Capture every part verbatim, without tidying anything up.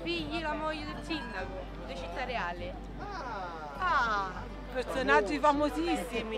figli la moglie del sindaco di Città Reale. Ah, personaggi famosissimi.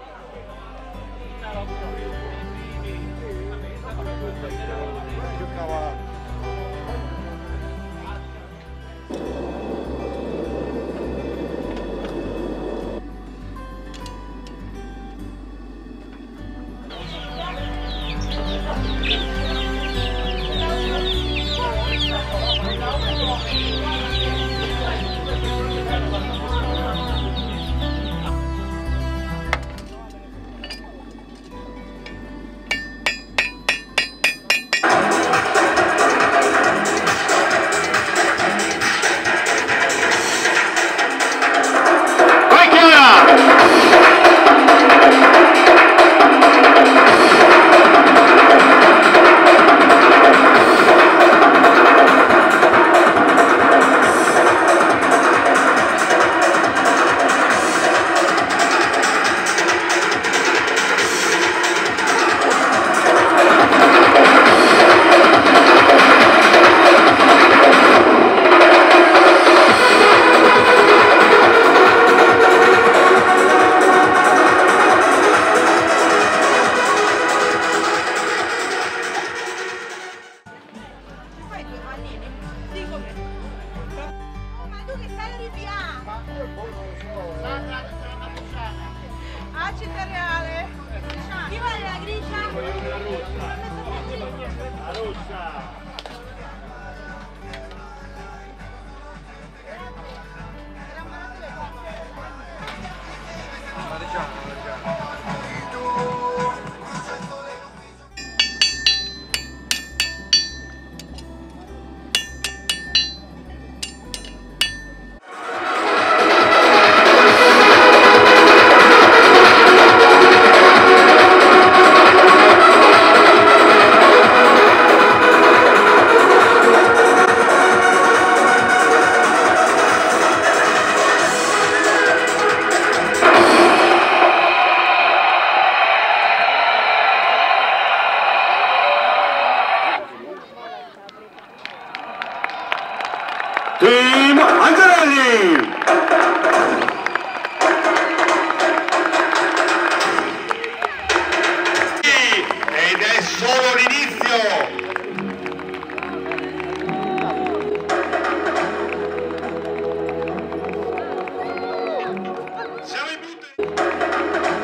A Città Reale. Chi vuole la grigia? La rossa. Team Angelelli! Ed è solo l'inizio! Siamo in punto!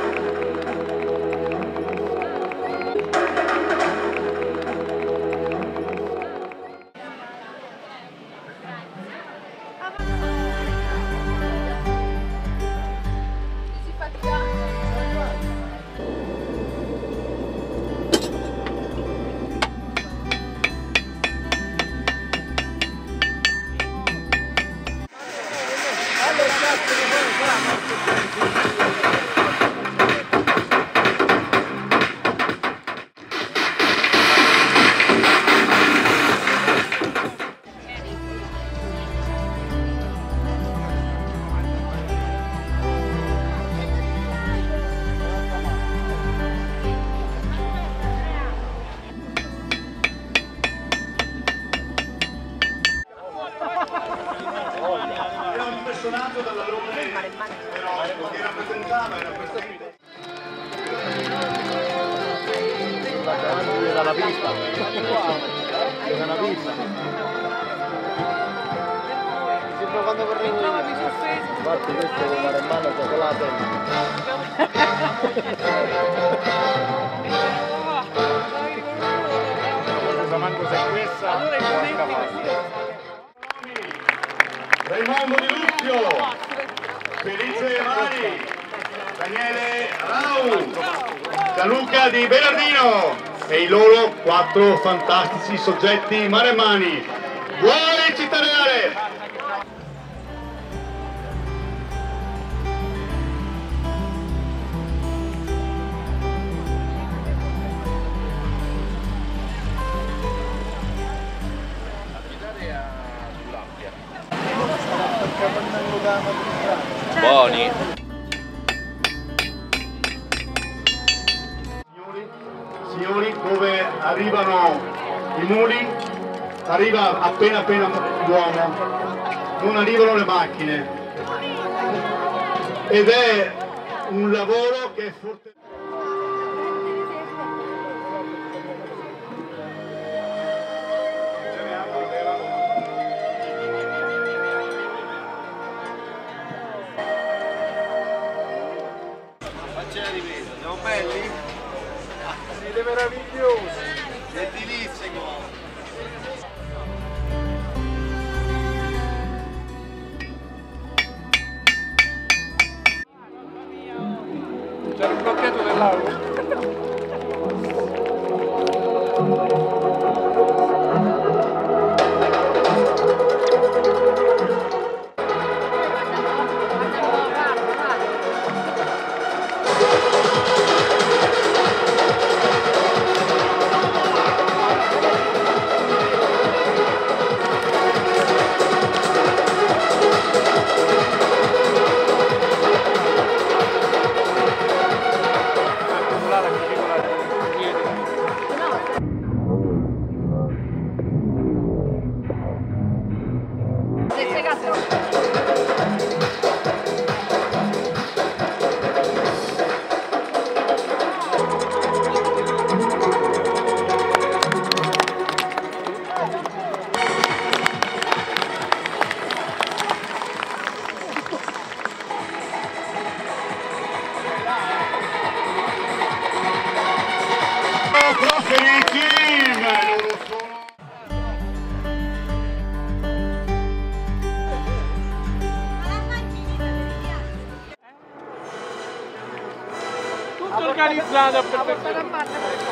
Impressionato dall'alone, però che rappresentava era questa guida. Dalla pista, dalla pista. Sembra quando vorrei infatti questo devo fare in mano cioccolate. Cosa manco sei questa? Allora i momenti Raimondo Di Lucchio, Felice Mari, Daniele Rau, Gianluca Di Bernardino e i loro quattro fantastici soggetti maremmani. Buone Città Reale! Buoni. Signori, signori, dove arrivano i muli, arriva appena appena l'uomo, non arrivano le macchine ed è un lavoro che è forte. Siamo belli? Siete meravigliosi! Gentilissimo! C'era un blocchetto dell'auto. Tutto organizzato a perfezione.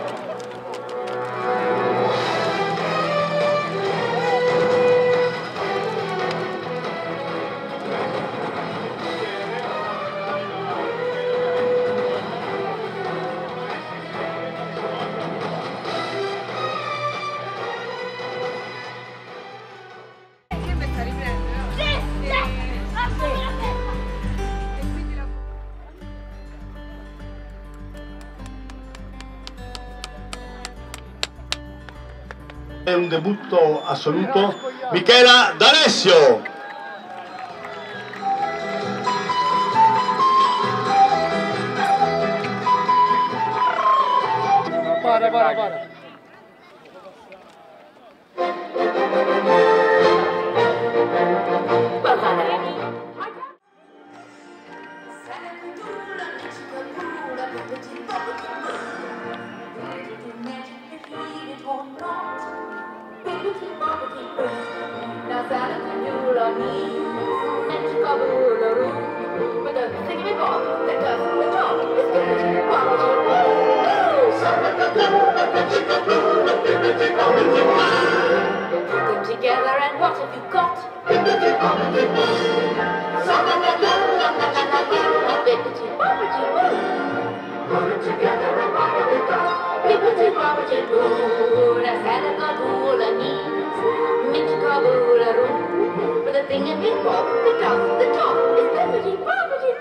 È un debutto assoluto. Michela D'Alessio. Para, para, para. Together and what have you got? Bibbidi bobbidi boo. Put it together and what have you got? Bibbidi bobbidi boo. That's Santa Caboula knees. Mitch Caboula roo. With a thing in the bob, the top, the top is bibbidi bobbidi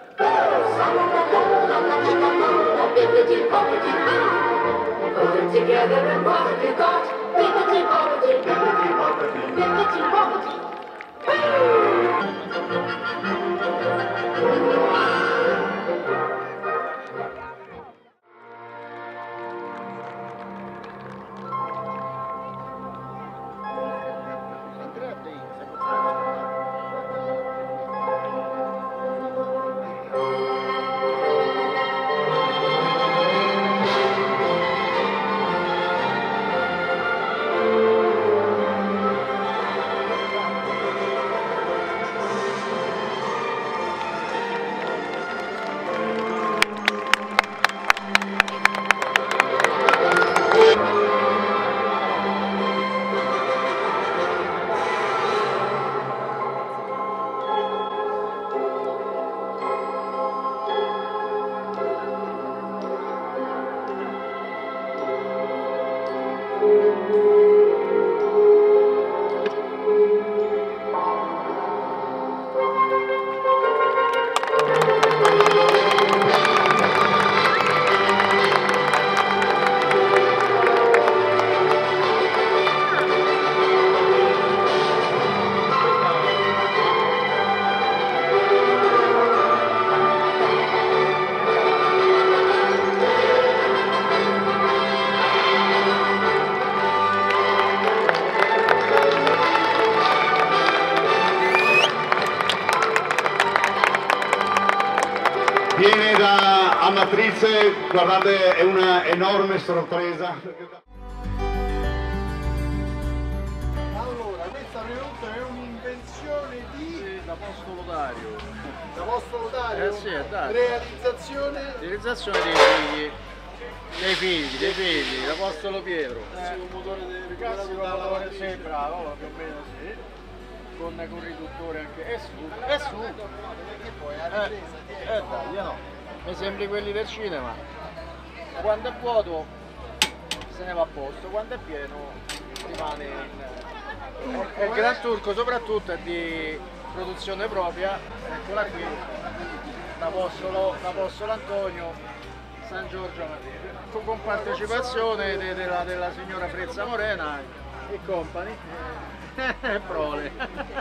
boo. Bibbidi bobbidi boo. Put it together and what have you got? Bibbidi bobbidi, bibbidi bobbidi, bibbidi bobbidi. da amatrice, guardate, è una enorme sorpresa. Allora, questa prima volta è un'invenzione di D'Apostolo Dario. D'Apostolo Dario? Eh sì, è Dario. Realizzazione? Realizzazione dei figli, dei figli, dei figli, l'Apostolo Pietro. Eh, un motore di Classico motore, sì, bravo, più o meno sì. Con un riduttore anche. E su, e su. E poi a Eh, ripresa dietro. eh dai, io no. Mi sembri quelli del cinema. Quando è vuoto se ne va a posto, quando è pieno rimane in... E il Gran Turco soprattutto è di produzione propria, eccola qui, l'Apostolo, l'Apostolo Antonio, San Giorgio Matera, con partecipazione de, della, della signora Frezza Morena e company, e prole.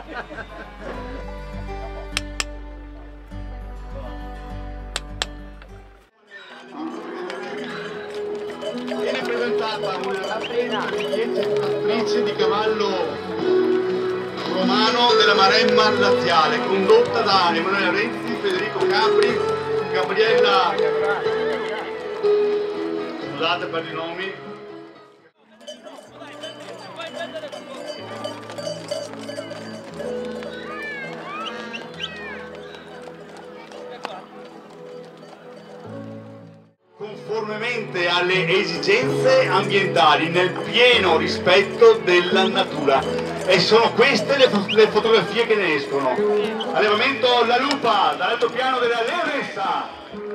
Viene presentata una attrice di cavallo romano della Maremma laziale, condotta da Emanuele Renzi, Federico Capri, Gabriella, scusate per i nomi. Conformemente alle esigenze ambientali, nel pieno rispetto della natura. E sono queste le, fo le fotografie che ne escono. Allevamento La Lupa, dall'altopiano della Leonessa.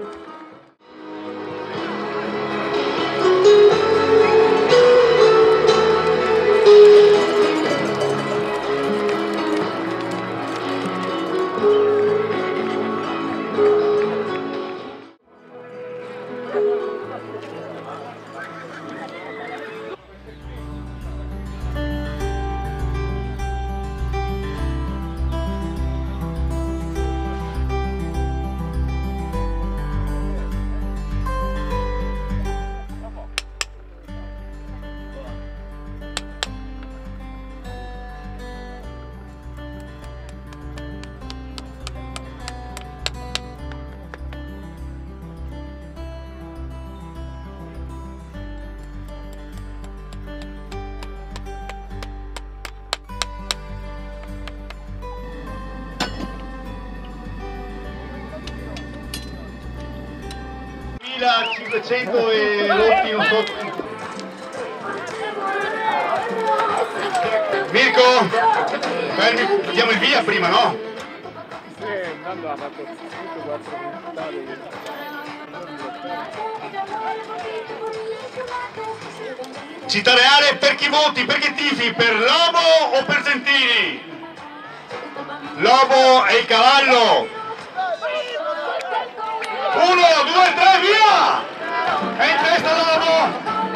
cinquecento e lotti, non so. Mirko, fermi, diamo il via prima, no? Sì, intanto ha fatto tutto quattro puntate. Città Reale, per chi voti? Per chi tifi? Per Lobo o per Gentili? Lobo è il cavallo. Uno, due, tre, via! È in testa Lobo!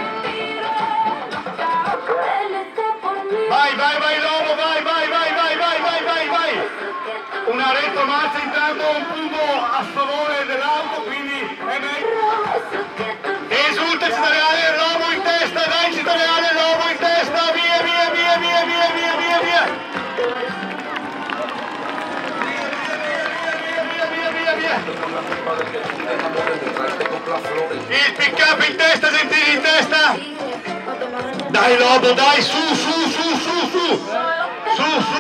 Vai, vai, vai Lobo, vai, vai, vai, vai, vai, vai, vai, vai! Una retromarcia intanto, un punto a favore dell'auto, quindi è meglio. Esulta Città Reale, Lobo in testa, dai Città Reale, Lobo in testa, via, via, via, via, via, via, via, via! Il pick up in testa, Gentili in testa. Dai Lobo, dai, su, su, su, su, su, su, su.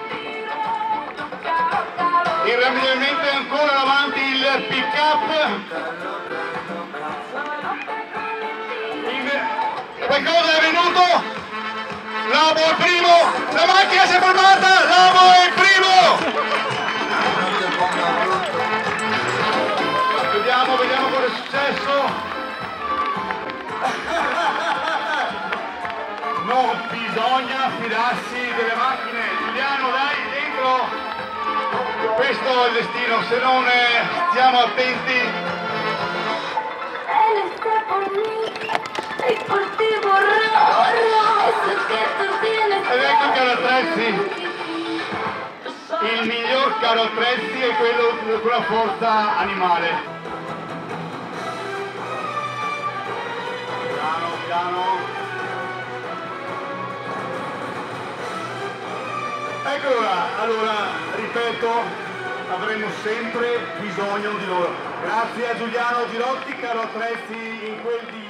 Irrimediabilmente ancora avanti il pick up. Qualcosa è venuto. Lobo è il primo. La macchina si è fermata. Lobo è il primo. Vediamo, vediamo cosa è successo. Non bisogna fidarsi delle macchine. Giuliano, dai, dentro. Questo è il destino, se non eh, stiamo attenti. Ed ecco caro attrezzi. Il miglior caro attrezzi è quello con la forza animale. Piano, piano. Eccola, allora, ripeto, avremo sempre bisogno di loro. Grazie a Giuliano Girotti, caro Attrezzi in quel di